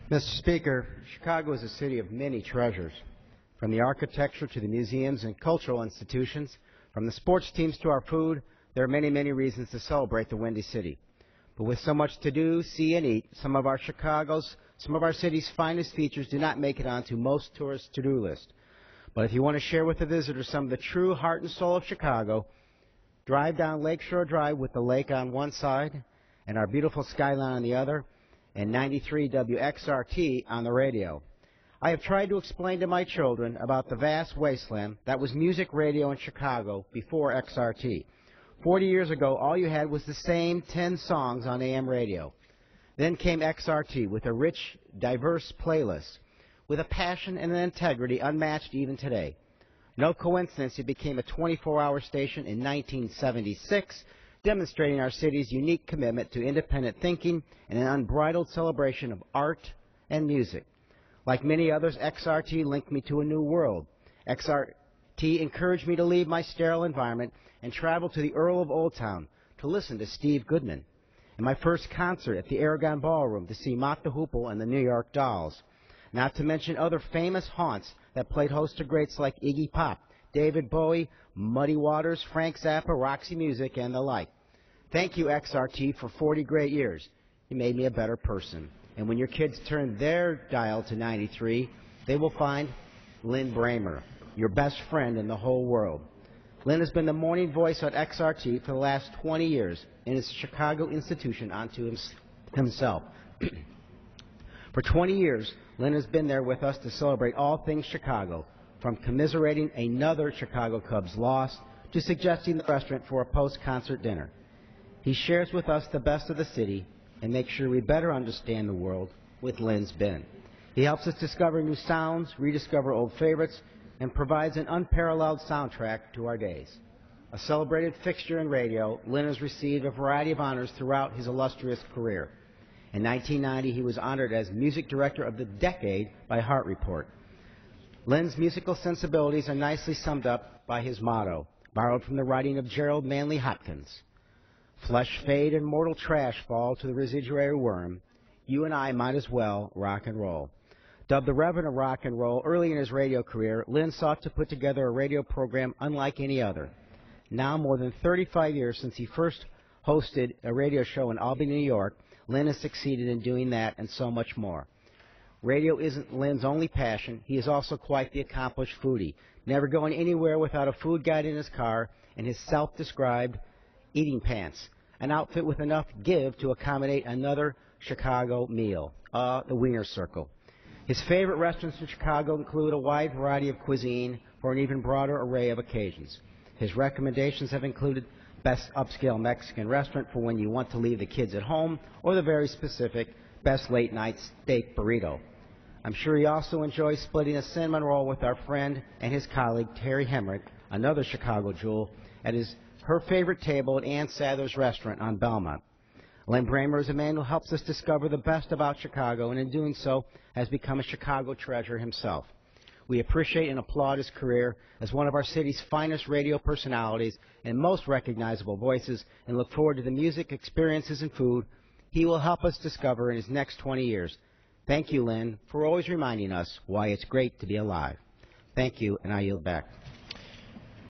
Mr. Speaker, Chicago is a city of many treasures. From the architecture to the museums and cultural institutions, from the sports teams to our food, there are many, many reasons to celebrate the Windy City. But with so much to do, see, and eat, some of our city's finest features do not make it onto most tourists' to-do lists. But if you want to share with the visitors some of the true heart and soul of Chicago, drive down Lakeshore Drive with the lake on one side and our beautiful skyline on the other, and 93 WXRT on the radio. I have tried to explain to my children about the vast wasteland that was music radio in Chicago before XRT. 40 years ago, all you had was the same 10 songs on AM radio. Then came XRT with a rich, diverse playlist, with a passion and an integrity unmatched even today. No coincidence it became a 24-hour station in 1976, demonstrating our city's unique commitment to independent thinking and an unbridled celebration of art and music. Like many others, XRT linked me to a new world. XRT encouraged me to leave my sterile environment and travel to the Earl of Old Town to listen to Steve Goodman, and my first concert at the Aragon Ballroom to see Mott the Hoople and the New York Dolls, not to mention other famous haunts that played host to greats like Iggy Pop, David Bowie, Muddy Waters, Frank Zappa, Roxy Music, and the like. Thank you, XRT, for 40 great years. You made me a better person. And when your kids turn their dial to 93, they will find Lynn Bramer, your best friend in the whole world. Lynn has been the morning voice on XRT for the last 20 years and is a Chicago institution unto himself. For 20 years, Lynn has been there with us to celebrate all things Chicago, from commiserating another Chicago Cubs loss to suggesting the restaurant for a post-concert dinner. He shares with us the best of the city and makes sure we better understand the world with Lynn's Bin. He helps us discover new sounds, rediscover old favorites, and provides an unparalleled soundtrack to our days. A celebrated fixture in radio, Lynn has received a variety of honors throughout his illustrious career. In 1990, he was honored as Music Director of the Decade by Heart Report. Lynn's musical sensibilities are nicely summed up by his motto, borrowed from the writing of Gerald Manley Hopkins. Flesh fade and mortal trash fall to the residuary worm. You and I might as well rock and roll. Dubbed the Reverend of Rock and Roll early in his radio career, Lynn sought to put together a radio program unlike any other. Now, more than 35 years since he first hosted a radio show in Albany, New York, Lynn has succeeded in doing that and so much more. Radio isn't Lynn's only passion. He is also quite the accomplished foodie, never going anywhere without a food guide in his car and his self-described eating pants, an outfit with enough give to accommodate another Chicago meal, the Wiener Circle. His favorite restaurants in Chicago include a wide variety of cuisine for an even broader array of occasions. His recommendations have included best upscale Mexican restaurant for when you want to leave the kids at home, or the very specific best late-night steak burrito. I'm sure he also enjoys splitting a cinnamon roll with our friend and his colleague Terry Hemrick, another Chicago jewel, at her favorite table at Ann Sather's restaurant on Belmont. Lynn Bramer is a man who helps us discover the best about Chicago, and in doing so has become a Chicago treasure himself. We appreciate and applaud his career as one of our city's finest radio personalities and most recognizable voices, and look forward to the music, experiences, and food he will help us discover in his next 20 years. Thank you, Lynn, for always reminding us why it's great to be alive. Thank you, and I yield back.